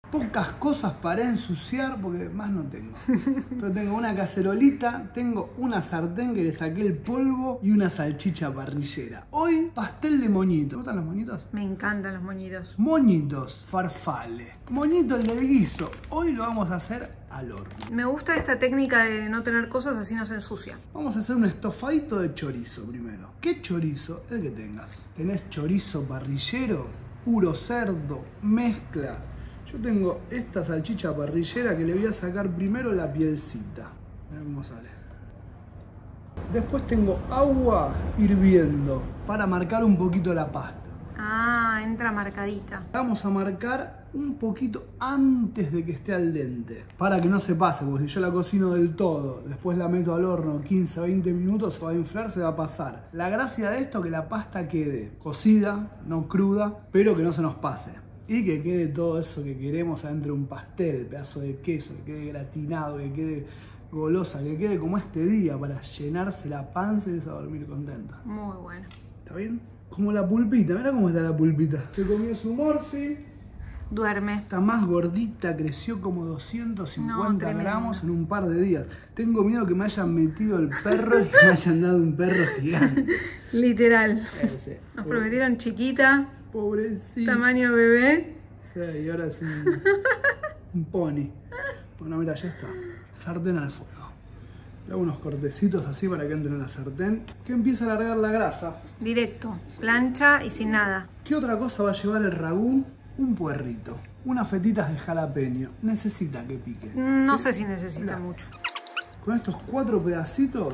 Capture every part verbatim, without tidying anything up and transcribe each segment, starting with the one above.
Pocas cosas para ensuciar porque más no tengo. Pero tengo una cacerolita, tengo una sartén que le saqué el polvo y una salchicha parrillera. Hoy pastel de moñito. ¿Te gustan los moñitos? Me encantan los moñitos. Moñitos, farfalle. Moñito el del guiso. Hoy lo vamos a hacer al horno. Me gusta esta técnica de no tener cosas así no se ensucia. Vamos a hacer un estofadito de chorizo primero. ¿Qué chorizo? El que tengas. ¿Tenés chorizo parrillero? Puro cerdo, mezcla. Yo tengo esta salchicha parrillera que le voy a sacar primero la pielcita. Mirá cómo sale. Después tengo agua hirviendo para marcar un poquito la pasta. Ah, entra marcadita. Vamos a marcar un poquito antes de que esté al dente. Para que no se pase, porque si yo la cocino del todo, después la meto al horno quince a veinte minutos, se va a inflar, se va a pasar. La gracia de esto es que la pasta quede cocida, no cruda, pero que no se nos pase. Y que quede todo eso que queremos adentro de un pastel, pedazo de queso, que quede gratinado, que quede golosa, que quede como este día para llenarse la panza y irse a dormir contenta. Muy bueno. ¿Está bien? Como la pulpita, mirá cómo está la pulpita. Se comió su morfi. Duerme. Está más gordita, creció como doscientos cincuenta no, gramos en un par de días. Tengo miedo que me hayan metido el perro y que me hayan dado un perro gigante. Literal. Ese. Nos prometieron chiquita. Pobrecito. Tamaño bebé. Sí, y ahora es un, un pony. Bueno, mira, ya está. Sartén al fuego. Le hago unos cortecitos así para que entre en la sartén. Que empiece a alargar la grasa. Directo. Plancha y sin nada. ¿Qué otra cosa va a llevar el ragú? Un puerrito. Unas fetitas de jalapeño. Necesita que pique. No ¿sí? sé si necesita Mirá. mucho. Con estos cuatro pedacitos,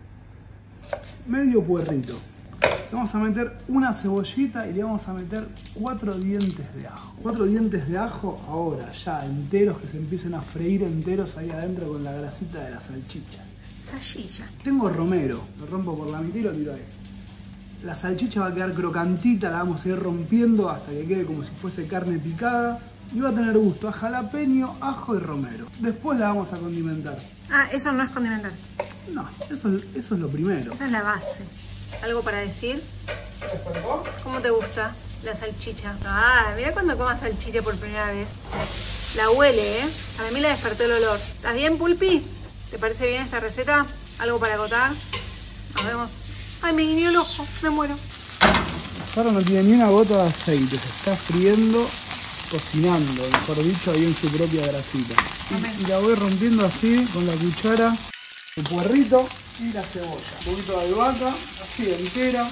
medio puerrito. Le vamos a meter una cebollita y le vamos a meter cuatro dientes de ajo. Cuatro dientes de ajo ahora, ya enteros, que se empiecen a freír enteros ahí adentro con la grasita de la salchicha. Salchicha. Tengo romero, lo rompo por la mitad y lo tiro ahí. La salchicha va a quedar crocantita, la vamos a ir rompiendo hasta que quede como si fuese carne picada. Y va a tener gusto a jalapeño, ajo y romero. Después la vamos a condimentar. Ah, eso no es condimentar. No, eso, eso es lo primero. Esa es la base. ¿Algo para decir? ¿Cómo te gusta la salchicha? Ah, mira cuando comas salchicha por primera vez. La huele, ¿eh? A mí la despertó el olor. ¿Estás bien, Pulpi? ¿Te parece bien esta receta? ¿Algo para acotar? Nos vemos. Ay, me guiñó el ojo. Me muero. Ahora no tiene ni una gota de aceite. Se está friendo, cocinando, mejor dicho, ahí en su propia grasita. Y, y la voy rompiendo así, con la cuchara, el puerrito y la cebolla. Un poquito de albahaca, así entera.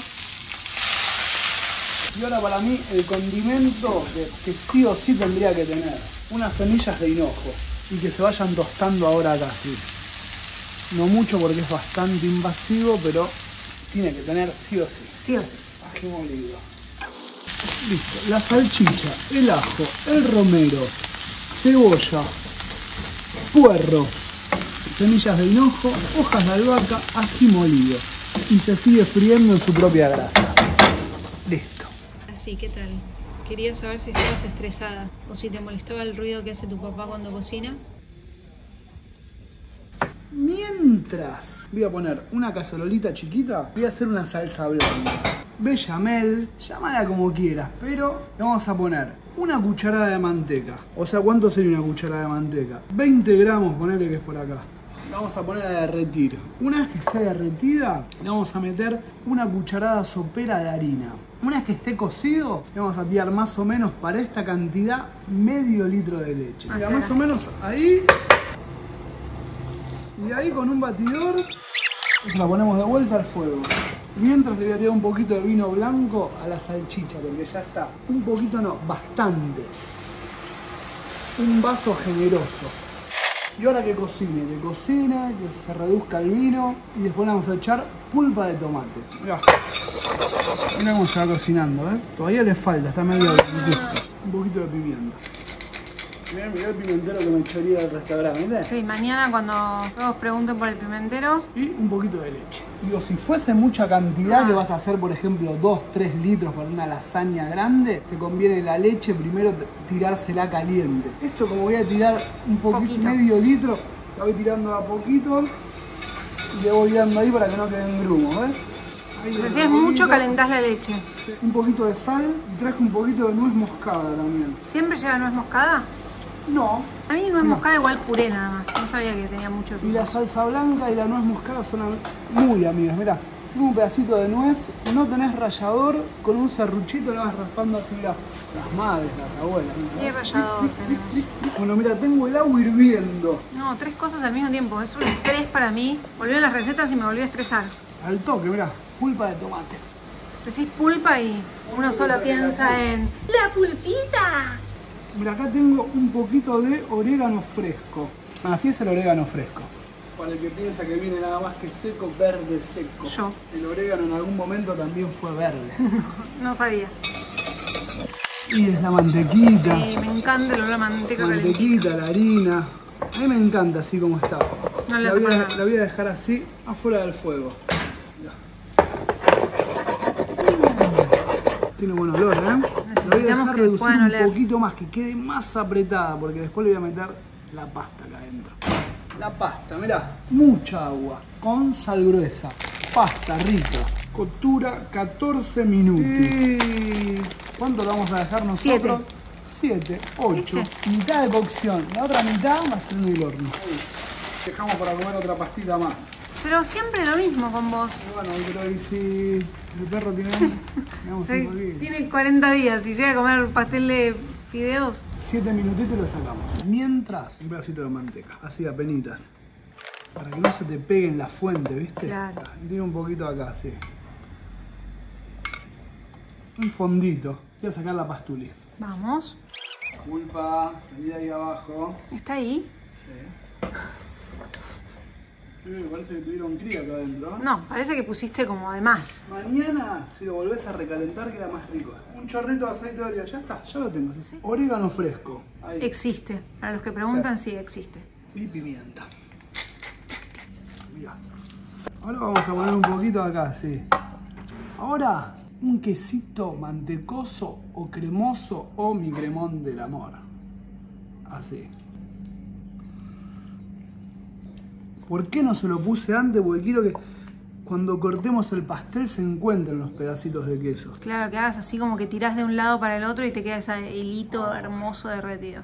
Y ahora para mí el condimento que, que sí o sí tendría que tener. Unas semillas de hinojo. Y que se vayan tostando ahora acá, sí. No mucho porque es bastante invasivo, pero tiene que tener sí o sí. Sí o sí. Ají molido. Listo. La salchicha, el ajo, el romero, cebolla, puerro, semillas de hinojo, hojas de albahaca, ají molido. Y se sigue friendo en su propia grasa. Listo. Así, ¿qué tal? Quería saber si estabas estresada o si te molestaba el ruido que hace tu papá cuando cocina. Mientras voy a poner una cacerolita chiquita, voy a hacer una salsa blanda. Bechamel, llámala como quieras, pero le vamos a poner una cucharada de manteca. O sea, ¿cuánto sería una cucharada de manteca? veinte gramos, ponele que es por acá. La vamos a poner a derretir. Una vez que esté derretida, le vamos a meter una cucharada sopera de harina. Una vez que esté cocido, le vamos a tirar más o menos para esta cantidad medio litro de leche. Mira, más o menos ahí. Y ahí con un batidor la ponemos de vuelta al fuego. Mientras le voy a tirar un poquito de vino blanco a la salchicha, porque ya está. Un poquito no, bastante. Un vaso generoso. Y ahora que cocine, que cocine, que se reduzca el vino. Y después le vamos a echar pulpa de tomate. Mirá. Mirá cómo se va cocinando, ¿eh? Todavía le falta, está medio listo. Un poquito de pimienta. Mirá, mirá el pimentero que me echaría del restaurante, ¿entendés? Sí, mañana cuando todos pregunten por el pimentero. Y un poquito de leche. Digo, si fuese mucha cantidad, Ah. que vas a hacer, por ejemplo, dos tres litros para una lasaña grande, te conviene la leche primero tirársela caliente. Esto, como voy a tirar un poquito, Poquito. medio litro, la voy tirando a poquito y le voy dando ahí para que no quede en grumo, ¿ves? Ahí Entonces, le si es doy un mucho, poquito, calentás la leche. un poquito de sal y traje un poquito de nuez moscada también. ¿Siempre lleva nuez moscada? No. A mí nuez moscada igual puré nada más. No sabía que tenía mucho Y fruto. la salsa blanca y la nuez moscada son am- muy amigas. Mirá, tengo un pedacito de nuez, no tenés rallador, con un serruchito lo vas raspando así, mirá. Las madres, las abuelas. ¿Qué rallador tenemos? Bueno, mira, tengo el agua hirviendo. No, tres cosas al mismo tiempo. Es un estrés para mí. Volví a las recetas y me volví a estresar. Al toque, mirá, pulpa de tomate. Decís pulpa y uno solo piensa en ¡la pulpita! Mira, acá tengo un poquito de orégano fresco. Así es el orégano fresco. Para el que piensa que viene nada más que seco, verde seco. Yo. El orégano en algún momento también fue verde. No sabía. Y es la mantequita. Sí, me encanta el olor a manteca calentita. Mantequita, la harina. A mí me encanta así como está. No le la, hace voy a, para nada. la voy a dejar así afuera del fuego. Mirá. Tiene buen olor, ¿eh? La voy a Necesitamos dejar que reducir puedan un oler. poquito más, que quede más apretada, porque después le voy a meter la pasta acá adentro. La pasta, mirá, mucha agua, con sal gruesa. Pasta rica. Coctura catorce minutos. Mm. ¿Cuánto lo vamos a dejar nosotros? Siete. siete, ocho. ¿Viste? Mitad de cocción. La otra mitad va a ser en el horno. Ahí. Dejamos para comer otra pastita más. Pero siempre lo mismo con vos. Y bueno, pero ¿y si el perro tiene hambre? Veamos Se- un poquito. tiene cuarenta días y llega a comer pastel de fideos. Siete minutitos y lo sacamos. Mientras, un pedacito de manteca, así apenitas. Para que no se te pegue en la fuente, ¿viste? Claro. Y tiene un poquito acá, sí. Un fondito. Voy a sacar la pastuli. Vamos. Pulpa, salida ahí abajo. ¿Está ahí? Sí. Me parece que tuvieron cría acá adentro. ¿eh? No, parece que pusiste como de más. Mañana, si lo volvés a recalentar, queda más rico. Un chorrito de aceite de oliva, ya está, ya lo tengo. ¿Sí? Orégano fresco. Ahí. Existe. Para los que preguntan, sí, existe. Y pimienta. Mirá. Ahora vamos a poner un poquito acá, sí. Ahora, un quesito mantecoso o cremoso o mi cremón del amor. Así. ¿Por qué no se lo puse antes? Porque quiero que cuando cortemos el pastel se encuentren los pedacitos de queso. Claro, que hagas así como que tirás de un lado para el otro y te queda ese hilito hermoso derretido.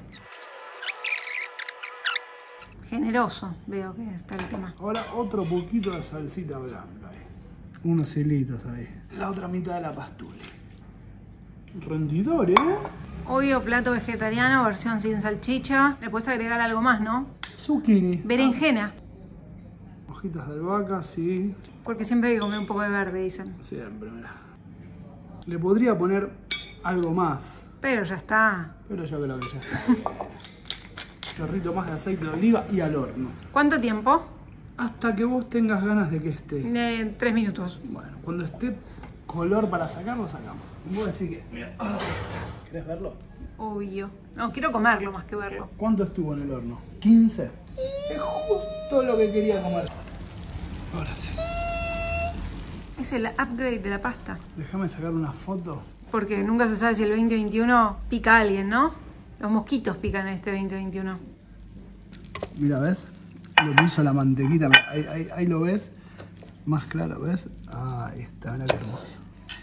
Generoso, veo que está el tema. Ahora otro poquito de salsita blanca ahí. Unos hilitos ahí. La otra mitad de la pastuli. Rendidor, ¿eh? Obvio, plato vegetariano, versión sin salchicha. Le puedes agregar algo más, ¿no? Zucchini. Berenjena. Hojitas de albahaca, sí. Porque siempre hay que comer un poco de verde, dicen. Siempre, mirá. Le podría poner algo más, Pero ya está. pero yo creo que ya está. Chorrito más de aceite de oliva y al horno. ¿Cuánto tiempo? Hasta que vos tengas ganas de que esté. Eh, tres minutos. Bueno, cuando esté color para sacarlo, sacamos. Vos decís que, mira, ah, ¿querés verlo? Obvio. No, quiero comerlo más que verlo. ¿Cuánto estuvo en el horno? quince. Es justo lo que quería comer. Ahora sí. Es el upgrade de la pasta. Déjame sacar una foto. Porque nunca se sabe si el veinte veintiuno pica a alguien, ¿no? Los mosquitos pican en este veinte veintiuno. Mira, ¿ves? Lo que hizo la mantequita. Mirá, ahí, ahí, ahí lo ves. Más claro, ¿ves? Ahí está, mirá qué hermoso.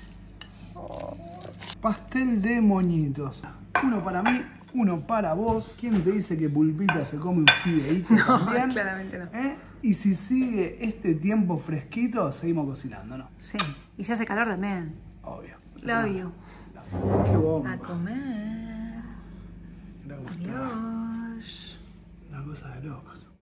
Pastel de moñitos. Uno para mí, uno para vos. ¿Quién te dice que Pulpita se come un fideíto No, también? claramente no. ¿Eh? Y si sigue este tiempo fresquito, seguimos cocinando, ¿no? Sí. Y si hace calor también. Obvio. Love you. Qué bomba. A comer. Mirá cómo está. Adiós. Una cosa de locos.